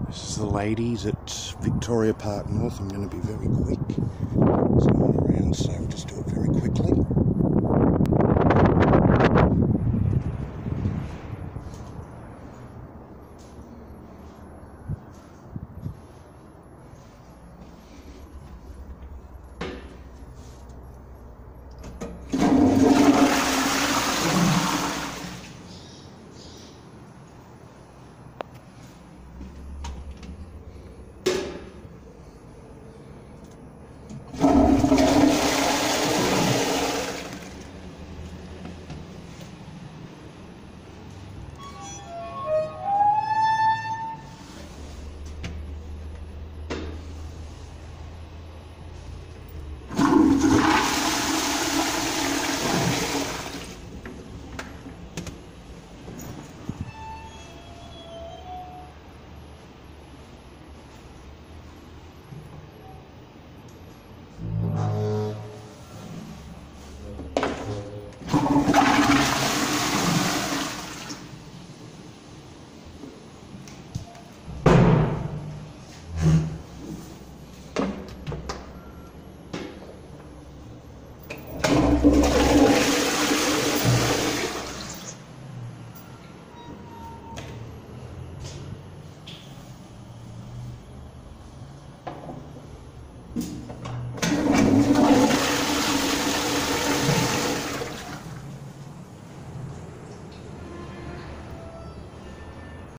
This is the ladies at Victoria Park North. I'm going to be very quick. There's no one around, so I'll just do it very quickly.